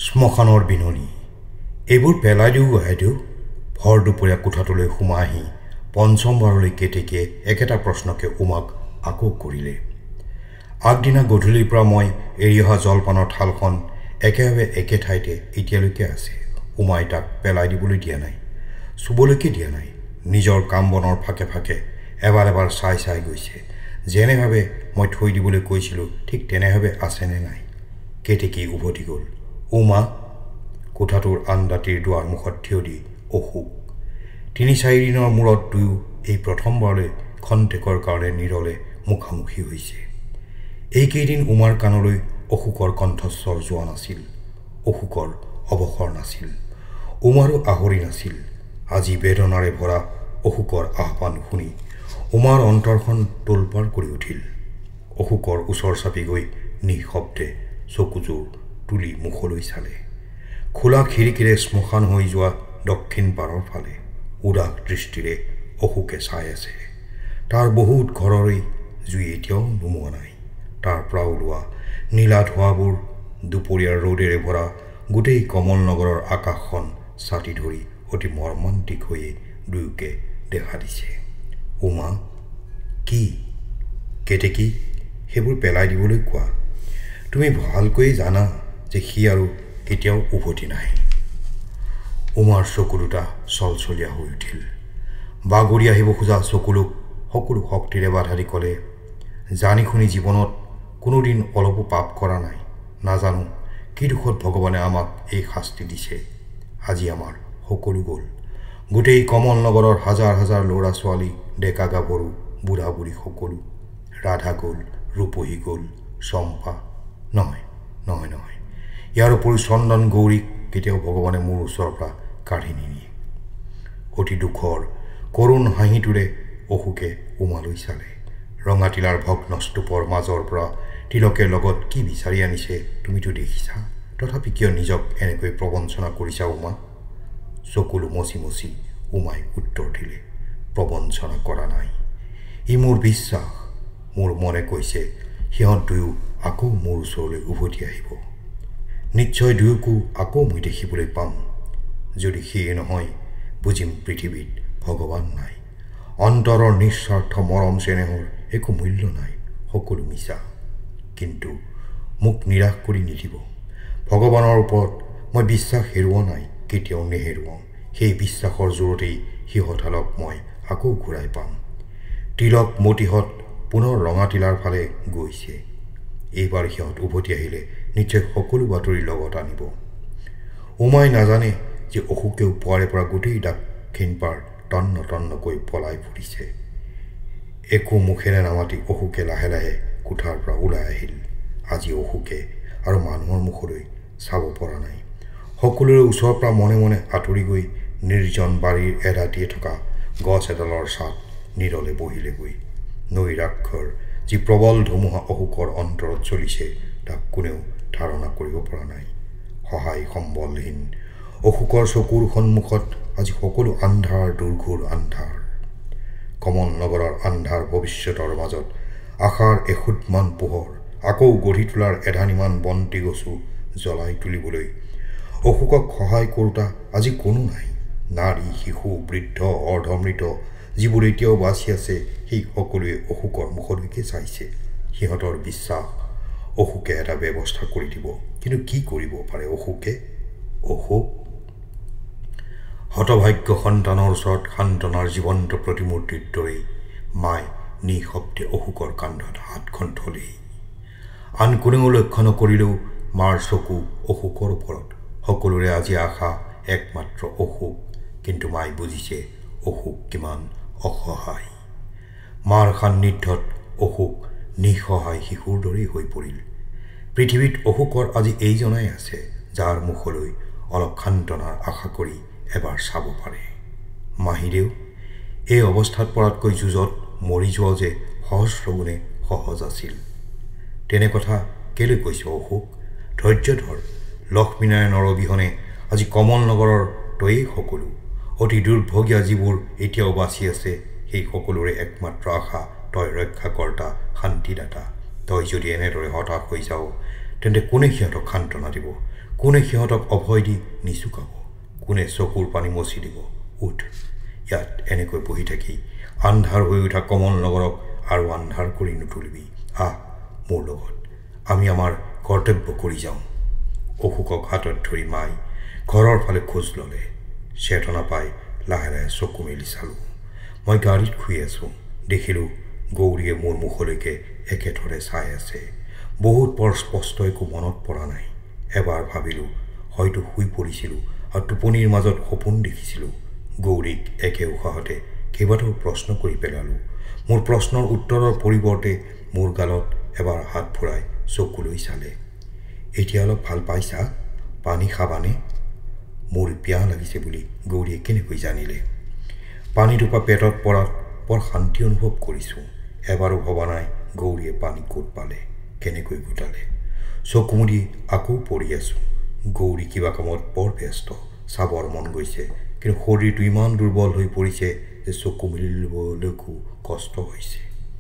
শ্মশানৰ বিননি এইবোৰ পেলাই দিও গহাইদেউ ভৰ দুপৰীয়া কোঠাটোলৈ সোমাই আহি পঞ্চমবাৰলৈ কেতেকীয়ে একেটা প্ৰশ্নকে উমাক আকৌ কৰিলে। আগদিনা গধূলিৰ পৰা মই এৰি অহা জলপানৰ থালখন একেভাৱে একে ঠাইতে এতিয়ালৈকে আছে। উমাই তাক পেলাই দিবলৈ দিয়া নাই, চুবলৈকে দিয়া নাই। নিজৰ কাম বনৰ ফাকে ফাকে এবাৰ এবাৰ চাই চাই গৈছে। যেনেভাৱে মই থৈ দিবলৈ কৈছিলোঁ ঠিক তেনেভাৱে আছেনে নাই। কেতেকী উভতি গ'ল। উমা কোঠাটোৰ আনদাতিৰ দুৱাৰমুখত থিয় দি অসুখ। ৩-৪ দিনৰ মূৰত দুয়ো এই প্ৰথমবাৰলৈ খন্তেকৰ কাৰণে নীৰলে মুখামুখি হৈছে। এইকেইদিন উমাৰ কাণলৈ অসুখৰ কণ্ঠস্বৰ যোৱা নাছিল, অসুখৰ অৱসৰ নাছিল, উমাৰো আহৰি নাছিল। আজি বেদনাৰে ভৰা অসুখৰ আহ্বান শুনি উমাৰ অন্তৰখন তোলপাৰ কৰি উঠিল। অসুখৰ ওচৰ চাপি গৈ নিঃশব্দে চকুযোৰ তুলি মুখলৈ চালে। খোলা খিৰিকীৰে শ্মশান হৈ যোৱা দক্ষিণ পাৰৰ ফালে উদাস দৃষ্টিৰে অসুখে চাই আছে। তাৰ বহুত ঘৰৰে জুই এতিয়াও নুমুৱা নাই। তাৰ পৰা ওলোৱা নীলা ধোঁৱাবোৰ দুপৰীয়াৰ ৰ'দেৰে ভৰা গোটেই কমল নগৰৰ আকাশখন ছাতি ধৰি অতি মৰ্মান্তিক হৈয়ে দুয়োকে দেখা দিছে। উমা কি কেতেকী সেইবোৰ পেলাই দিবলৈ কোৱা। তুমি ভালকৈয়ে জানা যে সি আৰু কেতিয়াও উভতি নাহে। উমাৰ চকু দুটা চলচলীয়া হৈ উঠিল। বাগৰি আহিব খোজা চকুলোক সকলো শক্তিৰে বাধা দি ক'লে, জানি শুনি জীৱনত কোনোদিন অলপো পাপ কৰা নাই। নাজানো কি দুখত ভগৱানে আমাক এই শাস্তি দিছে। আজি আমাৰ সকলো গ'ল। গোটেই কমল নগৰৰ হাজাৰ হাজাৰ ল'ৰা ছোৱালী, ডেকা গাভৰু, বুঢ়া বুঢ়ী সকলো। ৰাধা গ'ল, ৰূপহী গ'ল, চম্পা নহয় নহয় নহয় ইয়াৰ উপৰি চন্দন গৌৰীক কেতিয়াও ভগৱানে মোৰ ওচৰৰ পৰা কাঢ়ি নিনিয়ে। অতি দুখৰ কৰুণ হাঁহিটোৰে অসুখে উমালৈ চালে। ৰঙাটিলাৰ ভগ্ন স্তূপৰ মাজৰ পৰা তিলকে লগত কি বিচাৰি আনিছে তুমিতো দেখিছা। তথাপি কিয় নিজক এনেকৈ প্ৰবঞ্চনা কৰিছা উমা? চকুলো মচি মচি উমাই উত্তৰ দিলে, প্ৰবঞ্চনা কৰা নাই। ই মোৰ বিশ্বাস। মোৰ মনে কৈছে সিহঁত দুয়ো আকৌ মোৰ ওচৰলৈ উভতি আহিব। নিশ্চয় দুয়োকো আকৌ মই দেখিবলৈ পাম। যদি সেয়ে নহয় বুজিম পৃথিৱীত ভগৱান নাই। অন্তৰৰ নিস্বাৰ্থ মৰম চেনেহৰ একো মূল্য নাই, সকলো মিছা। কিন্তু মোক নিৰাশ কৰি নিদিব। ভগৱানৰ ওপৰত মই বিশ্বাস হেৰুওৱা নাই, কেতিয়াও নেহেৰুৱাওঁ। সেই বিশ্বাসৰ জোৰতেই সিহঁতহালক মই আকৌ ঘূৰাই পাম। তিলক মতিহঁত পুনৰ ৰঙাটিলাৰ ফালে গৈছে। এইবাৰ সিহঁত উভতি আহিলে নিশ্চয় সকলো বাতৰি লগত আনিব। উমাই নাজানে যে অসুখেও পুৱাৰে পৰা গোটেই দক্ষিণ পাৰ তন্ন তন্নকৈ পলাই ফুৰিছে। একো মুখেৰে নামাতি অসুখে লাহে লাহে কোঠাৰ পৰা ওলাই আহিল। আজি অসুখে আৰু মানুহৰ মুখলৈ চাব পৰা নাই। সকলোৰে ওচৰৰ পৰা মনে মনে আঁতৰি গৈ নিৰ্জন বাৰীৰ এৰাতিয়ে থকা গছ এডালৰ ছাট নীৰলে বহিলেগৈ। নৈৰাক্ষৰ যি প্ৰবল ধুমুহা অসুখৰ অন্তৰত চলিছে তাক কোনেও ধাৰণা কৰিব পৰা নাই। সহায় সম্বলহীন অসুখৰ চকুৰ সন্মুখত আজি সকলো আন্ধাৰ দুৰ্ঘোৰ আন্ধাৰ। কমল নগৰৰ আন্ধাৰ ভৱিষ্যতৰ মাজত আশাৰ এসুঁতমান পোহৰ আকৌ গঢ়ি তোলাৰ এধানিমান বন্তি গছো জ্বলাই তুলিবলৈ অসুখক সহায় কৰোতা আজি কোনো নাই। নাৰী, শিশু, বৃদ্ধ, অৰ্ধমৃত যিবোৰ এতিয়াও বাচি আছে সেই সকলোৱে অসুখৰ মুখলৈকে চাইছে। সিহঁতৰ বিশ্বাস অসুখে এটা ব্যৱস্থা কৰি দিব। কিন্তু কি কৰিব পাৰে অসুখে? অসুখ হতভাগ্য সন্তানৰ ওচৰত সান্তনাৰ জীৱন্ত প্ৰতিমূৰ্তিৰ দৰেই মায়ে নিঃশব্দে অসুখৰ কান্ধত হাতখন থলেই। আন কোনেও লক্ষ্য নকৰিলেও মাৰ চকু অসুখৰ ওপৰত। সকলোৰে আজি আশা একমাত্ৰ অসুখ। কিন্তু মায়ে বুজিছে অসুখ কিমান অসহায়। মাৰ সান্নিধ্যত অসুখ নিঃসহায় শিশুৰ দৰেই হৈ পৰিল। পৃথিৱীত অসুখৰ আজি এইজনাই আছে যাৰ মুখলৈ অলপ সান্তনাৰ আশা কৰি এবাৰ চাব পাৰে। মাহীদেউ এই অৱস্থাত পৰাতকৈ যুঁজত মৰি যোৱাও যে সহস্ৰগুণে সহজ আছিল। তেনে কথা কেলৈ কৈছ অসুখ? ধৈৰ্য ধৰ। লক্ষ্মীনাৰায়ণৰ অবিহনে আজি কমল নগৰৰ তয়েই সকলো। অতি দুৰ্ভগীয়া যিবোৰ এতিয়াও বাচি আছে সেই সকলোৰে একমাত্ৰ আশা তই ৰক্ষাকৰ্তা, শান্তিদাতা। তই যদি এনেদৰে হতাশ হৈ যাও তেন্তে কোনে সিহঁতক সান্তনা দিব? কোনে সিহঁতক অভয় দি নিচুকাব? কোনে চকুৰ পানী মচি দিব? উঠ, ইয়াত এনেকৈ বহি থাকি আন্ধাৰ হৈ উঠা কমল নগৰক আৰু আন্ধাৰ কৰি নুতুলিবি। আহ মোৰ লগত, আমি আমাৰ কৰ্তব্য কৰি যাওঁ। অশোকক হাতত ধৰি মাই ঘৰৰ ফালে খোজ ল'লে। চেতনা পাই লাহে লাহে চকু মেলি চালোঁ। মই গাড়ীত শুই আছোঁ। দেখিলোঁ গৌৰীয়ে মোৰ মুখলৈকে একেথৰে চাই আছে। বহুত বৰ স্পষ্ট একো মনত পৰা নাই। এবাৰ ভাবিলোঁ হয়তো শুই পৰিছিলোঁ আৰু টোপনিৰ মাজত সপোন দেখিছিলোঁ। গৌৰীক একে উশাহতে কেইবাটাও প্ৰশ্ন কৰি পেলালোঁ। মোৰ প্ৰশ্নৰ উত্তৰৰ পৰিৱৰ্তে মোৰ গালত এবাৰ হাত ফুৰাই চকুলৈ চালে। এতিয়া অলপ ভাল পাইছা? পানী খাবানে? মোৰ পিয়াহ লাগিছে বুলি গৌৰীয়ে কেনেকৈ জানিলে? পানীটোপা পেটত পৰাত বৰ শান্তি অনুভৱ কৰিছোঁ। এবাৰো ভবা নাই গৌৰীয়ে পানী ক'ত পালে, কেনেকৈ গোটালে। চকু মুদি আকৌ পৰি আছোঁ। গৌৰী কিবা কামত বৰ ব্যস্ত। চাবৰ মন গৈছে, কিন্তু শৰীৰটো ইমান দুৰ্বল হৈ পৰিছে যে চকু মেলিবলৈকো কষ্ট হৈছে।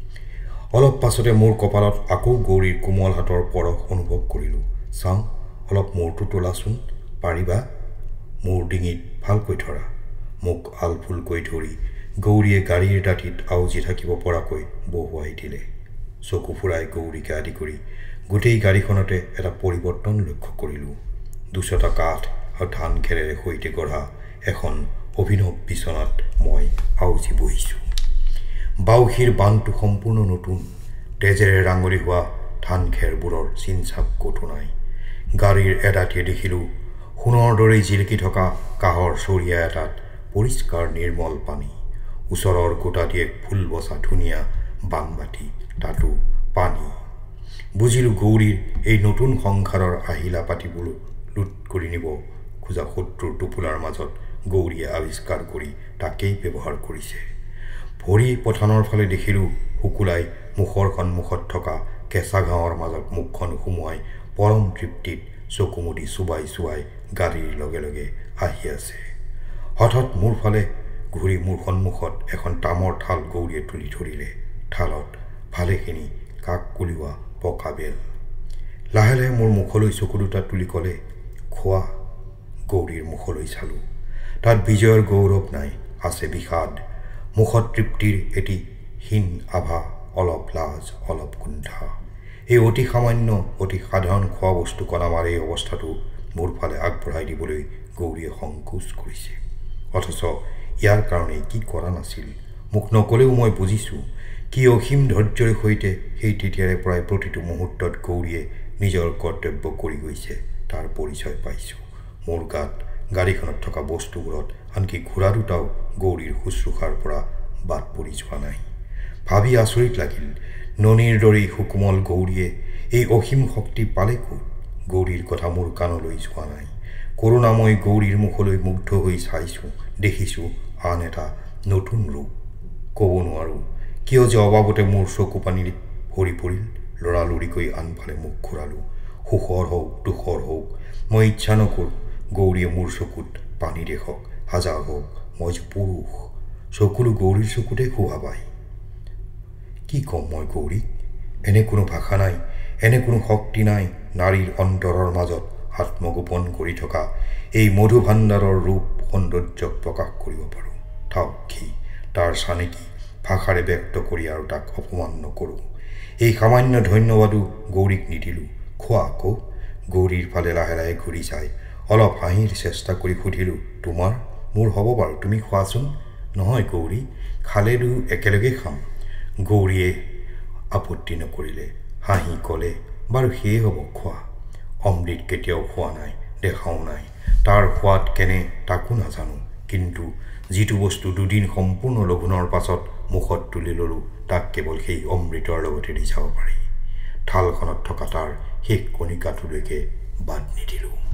অলপ পাছতে মোৰ কপালত আকৌ গৌৰীৰ কোমল হাতৰ পৰশ অনুভৱ কৰিলোঁ। চাওঁ, অলপ মূৰটো তোলাচোন, পাৰিবা? মোৰ ডিঙিত ভালকৈ ধৰা। মোক আলফুলকৈ ধৰি গৌৰীয়ে গাড়ীৰ দাঁতিত আউজি থাকিব পৰাকৈ বহুৱাই দিলে। চকু ফুৰাই গৌৰীকে আদি কৰি গোটেই গাড়ীখনতে এটা পৰিৱৰ্তন লক্ষ্য কৰিলোঁ। দুচটা কাঠ আৰু ধান খেৰেৰে সৈতে গঢ়া এখন অভিনৱ বিচনাত মই আউজি বহিছোঁ। বাউসীৰ বান্ধটো সম্পূৰ্ণ নতুন। তেজেৰে ৰাঙলি হোৱা ধান খেৰবোৰৰ চিনচাপ ক'তো নাই। গাড়ীৰ এদাঁতিয়ে দেখিলোঁ সোণৰ দৰেই জিলিকি থকা কাঁহৰ চৰিয়া এটাত পৰিষ্কাৰ নিৰ্মল পানী। ওচৰৰ গোটাটিয়ে ফুল বচা ধুনীয়া বানবাটি, তাতো পানী। বুজিলোঁ গৌৰীৰ এই নতুন সংসাৰৰ আহিলা পাতিবোৰ লুট কৰি নিব খোজা শত্ৰুৰ টোপোলাৰ মাজত গৌৰীয়ে আৱিষ্কাৰ কৰি তাকেই ব্যৱহাৰ কৰিছে। ভৰি পথানৰ ফালে দেখিলোঁ শুকুলাই মুখৰ সন্মুখত থকা কেঁচা ঘাঁহৰ মাজত মুখখন সুমুৱাই পৰম তৃপ্তিত চকু মুদি চুবাই চুবাই গাড়ীৰ লগে লগে আহি আছে। হঠাৎ মোৰ ফালে ঘূৰি মোৰ সন্মুখত এখন তামৰ থাল গৌৰীয়ে তুলি ধৰিলে। থালত ভালেখিনি কাক কুলিওৱা পকা বেল। লাহে লাহে মোৰ মুখলৈ চকু দুটা তুলি ক'লে, খোৱা। গৌৰীৰ মুখলৈ চালোঁ। তাত বিজয়ৰ গৌৰৱ নাই, আছে বিষাদ। মুখত তৃপ্তিৰ এটি হীন আভা, অলপ লাজ, অলপ কুণ্ঠা। এই অতি সামান্য অতি সাধাৰণ খোৱা বস্তুকণ আমাৰ এই অৱস্থাটো মোৰ ফালে আগবঢ়াই দিবলৈ গৌৰীয়ে সংকোচ কৰিছে। অথচ ইয়াৰ কাৰণে কি কৰা নাছিল। মোক নকলেও মই বুজিছোঁ কি অসীম ধৈৰ্যৰ সৈতে সেই তেতিয়াৰে পৰাই প্ৰতিটো মুহূৰ্তত গৌৰীয়ে নিজৰ কৰ্তব্য কৰি গৈছে তাৰ পৰিচয় পাইছোঁ। মোৰ গাত, গাড়ীখনত থকা বস্তুবোৰত, আনকি ঘোঁৰা দুটাও গৌৰীৰ শুশ্ৰূষাৰ পৰা বাদ পৰি যোৱা নাই। ভাবি আচৰিত লাগিল, ননীৰ দৰেই সুকোমল গৌৰীয়ে এই অসীম শক্তি পালে ক'ত? গৌৰীৰ কথা মোৰ কাণলৈ যোৱা নাই। কৰোণাময় গৌৰীৰ মুখলৈ মুগ্ধ হৈ চাইছোঁ, দেখিছোঁ আন এটা নতুন ৰূপ। ক'ব নোৱাৰোঁ কিয় যে অবাবতে মোৰ চকু পানীত ভৰি পৰিল। লৰালৰিকৈ আনফালে মুখ ঘূৰালোঁ। সুখৰ হওক দুখৰ হওক মই ইচ্ছা নকৰোঁ গৌৰীয়ে মোৰ চকুত পানী দেখক। হাজাৰ হওক মই যে পুৰুষ, চকুলো গৌৰীৰ চকুতে শোভা পায়। কি ক'ম মই গৌৰীক? এনে কোনো ভাষা নাই, এনে কোনো শক্তি নাই নাৰীৰ অন্তৰৰ মাজত আত্মগোপন কৰি থকা এই মধু ভাণ্ডাৰৰ ৰূপ সৌন্দৰ্যক প্ৰকাশ কৰিব পাৰোঁ। থাওক কি তাৰ চানেকি ভাষাৰে ব্যক্ত কৰি আৰু তাক অপমান নকৰোঁ। এই সামান্য ধন্যবাদো গৌৰীক নিদিলোঁ। খোৱা আকৌ। গৌৰীৰ ফালে লাহে লাহে ঘূৰি চাই অলপ হাঁহিৰ চেষ্টা কৰি সুধিলোঁ, তোমাৰ? মোৰ হ'ব বাৰু, তুমি খোৱাচোন। নহয় গৌৰী, খালেতো একেলগে খাম। গৌৰীয়ে আপত্তি নকৰিলে, হাঁহি ক'লে, বাৰু সেয়ে হ'ব, খোৱা। অমৃত কেতিয়াও খোৱা নাই, দেখাও নাই। তাৰ সোৱাদ কেনে তাকো নাজানো, কিন্তু যিটো বস্তু দুদিন সম্পূৰ্ণ লঘোণৰ পাছত মুখত তুলি ল'লোঁ তাক কেৱল সেই অমৃতৰ লগতে দি যাব পাৰি। থালখনত থকা তাৰ শেষ কণিকাটোলৈকে বাদ নিদিলোঁ।